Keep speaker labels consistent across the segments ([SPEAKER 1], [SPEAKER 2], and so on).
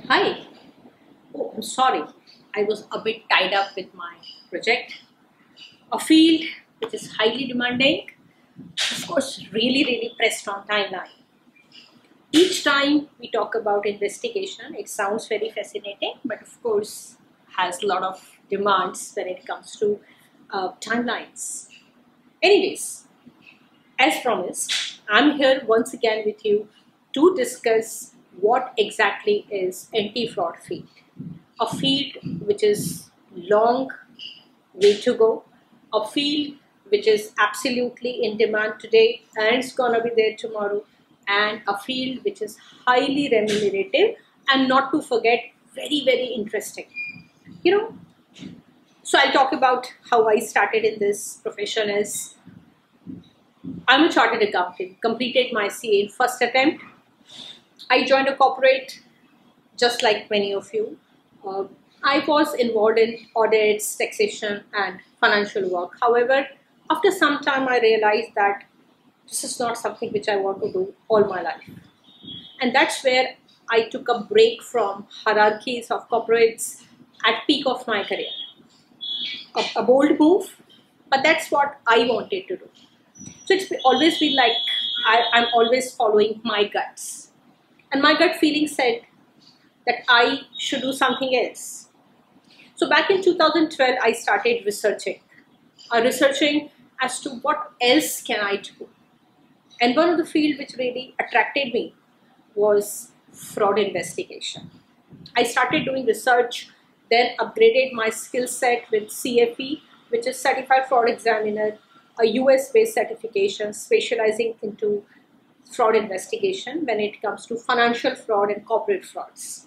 [SPEAKER 1] Hi. Oh, I'm sorry. I was a bit tied up with my project. A field which is highly demanding, of course, really pressed on timeline. Each time we talk about investigation, it sounds very fascinating, but of course, has a lot of demands when it comes to timelines. Anyways, as promised, I'm here once again with you to discuss what exactly is anti-fraud field. A field which is long way to go, a field which is absolutely in demand today and it's gonna be there tomorrow, and a field which is highly remunerative and not to forget very interesting. You know, so I'll talk about how I started in this profession. As I'm a chartered accountant, completed my CA in first attempt. I joined a corporate just like many of you. Uh, I was involved in audits, taxation, and financial work. However, after some time, I realized that this is not something which I want to do all my life. And that's where I took a break from hierarchies of corporates at peak of my career. A bold move, but that's what I wanted to do. So it's always been like I'm always following my guts. And my gut feeling said that I should do something else. So back in 2012, I started researching as to what else can I do. And one of the field which really attracted me was fraud investigation. I started doing research, then upgraded my skill set with CFE, which is Certified Fraud Examiner, a US-based certification specializing into fraud investigation when it comes to financial fraud and corporate frauds.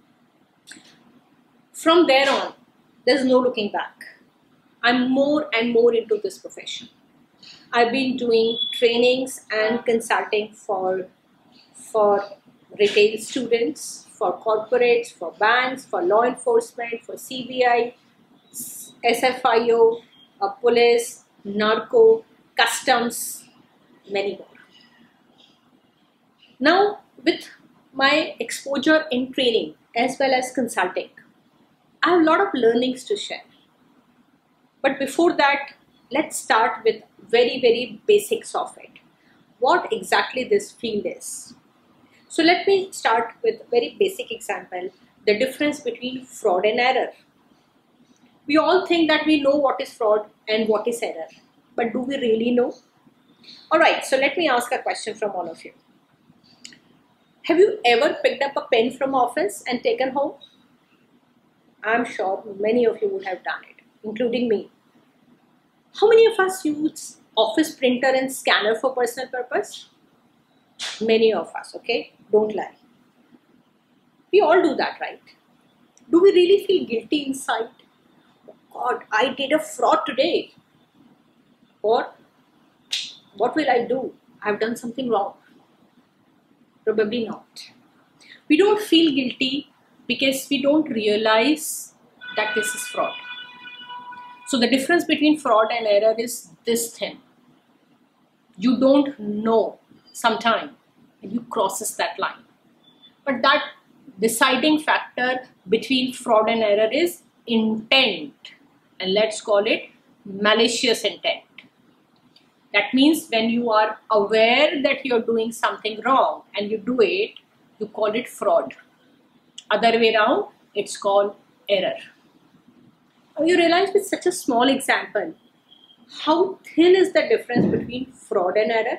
[SPEAKER 1] From there on, there's no looking back. I'm more and more into this profession. I've been doing trainings and consulting for retail students, for corporates, for banks, for law enforcement, for CBI, SFIO, police, narco, customs, many more. Now, with my exposure in training as well as consulting, I have a lot of learnings to share. But before that, let's start with very basics of it. What exactly this field is. So let me start with very basic example, the difference between fraud and error. We all think that we know what is fraud and what is error, but do we really know? Alright, so let me ask a question from all of you. Have you ever picked up a pen from office and taken home? I'm sure many of you would have done it, including me. How many of us use office printer and scanner for personal purpose? Many of us, okay? Don't lie. We all do that, right? Do we really feel guilty inside? Oh God, I did a fraud today. Or, what will I do? I've done something wrong. Probably not. We don't feel guilty because we don't realize that this is fraud. So the difference between fraud and error is this thin. You don't know sometime and you crosses that line. But that deciding factor between fraud and error is intent, and let's call it malicious intent. That means when you are aware that you're doing something wrong and you do it, you call it fraud. Other way around, it's called error. Now you realize with such a small example, how thin is the difference between fraud and error?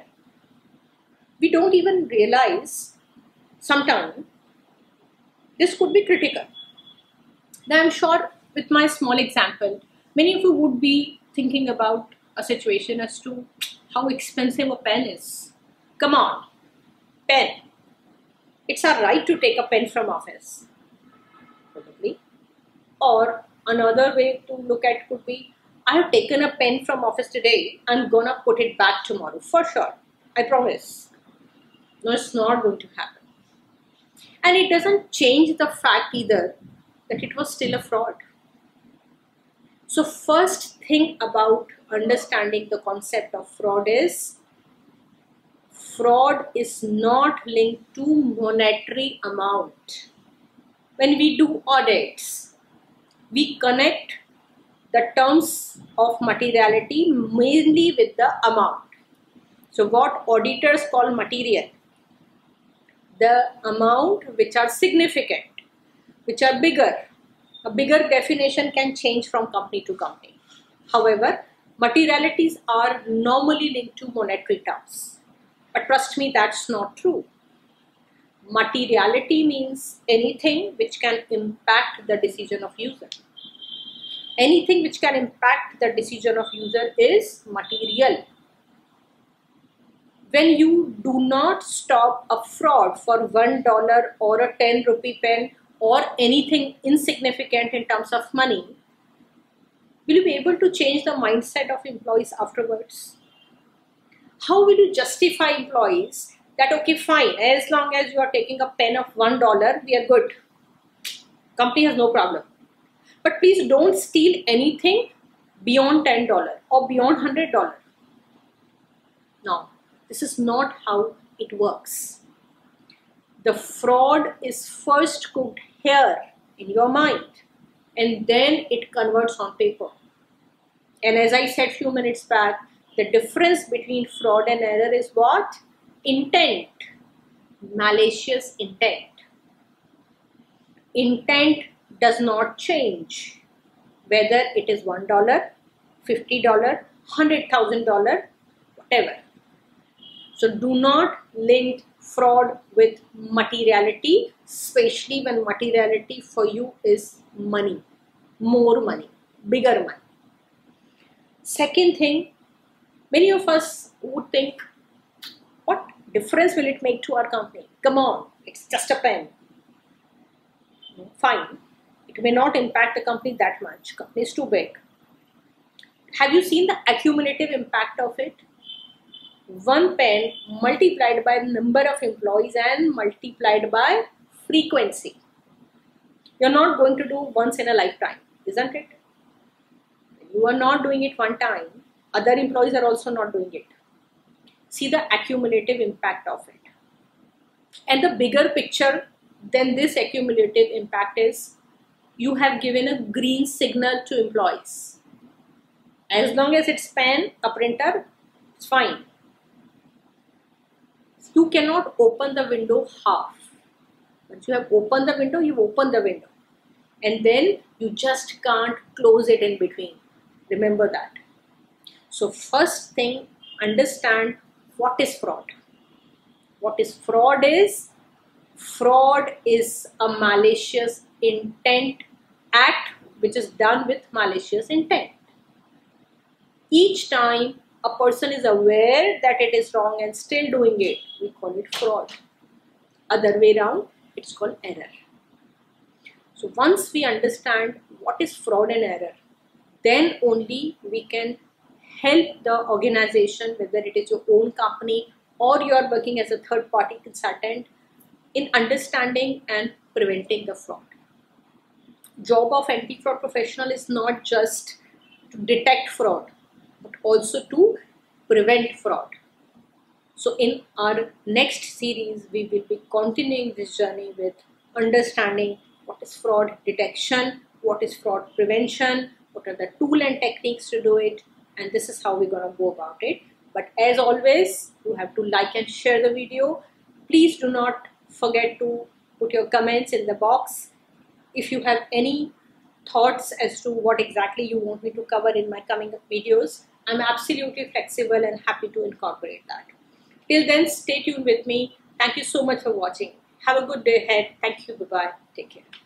[SPEAKER 1] We don't even realize sometimes this could be critical. Now I'm sure with my small example, many of you would be thinking about a situation as to how expensive a pen is. Come on, pen. It's our right to take a pen from office, probably. Or another way to look at could be, I have taken a pen from office today, I'm gonna put it back tomorrow, for sure, I promise. No, it's not going to happen. And it doesn't change the fact either that it was still a fraud. So first thing about understanding the concept of fraud is not linked to monetary amount. When we do audits, we connect the terms of materiality mainly with the amount. So what auditors call material, the amount which are significant, which are bigger. A bigger definition can change from company to company. However, materialities are normally linked to monetary terms. But trust me, that's not true. Materiality means anything which can impact the decision of user. Anything which can impact the decision of user is material. When you do not stop a fraud for $1 or a 10 rupee pen or anything insignificant in terms of money, will you be able to change the mindset of employees afterwards? How will you justify employees that, okay, fine, as long as you are taking a pen of $1, we are good. Company has no problem. But please don't steal anything beyond $10 or beyond $100. No, this is not how it works. The fraud is first cooked here in your mind and then it converts on paper. And as I said few minutes back, the difference between fraud and error is what? Intent. Malicious intent. Intent does not change whether it is $1, $50, $100,000, whatever. So do not link fraud with materiality, especially when materiality for you is money, more money, bigger money. Second thing, many of us would think, what difference will it make to our company? Come on, it's just a pen. Fine, it may not impact the company that much. Company is too big. Have you seen the accumulative impact of it? One pen multiplied by number of employees and multiplied by frequency. You're not going to do once in a lifetime, isn't it? You are not doing it one time. Other employees are also not doing it. See the accumulative impact of it. And the bigger picture than this accumulative impact is, you have given a green signal to employees. As long as it's pen, a printer, it's fine. You cannot open the window half. Once you have opened the window, you open the window. And then you just can't close it in between. Remember that. So first thing, understand what is fraud. What is fraud is? Fraud is a malicious intent act which is done with malicious intent. Each time a person is aware that it is wrong and still doing it, we call it fraud. Other way around, it's called error. So once we understand what is fraud and error, then only we can help the organization, whether it is your own company or you are working as a third-party consultant, in understanding and preventing the fraud. Job of anti-fraud professional is not just to detect fraud, but also to prevent fraud. So in our next series, we will be continuing this journey with understanding what is fraud detection, what is fraud prevention, what are the tools and techniques to do it, and this is how we're going to go about it. But as always, you have to like and share the video. Please do not forget to put your comments in the box. If you have any thoughts as to what exactly you want me to cover in my coming videos, I'm absolutely flexible and happy to incorporate that. Till then, stay tuned with me. Thank you so much for watching. Have a good day ahead. Thank you. Bye-bye. Take care.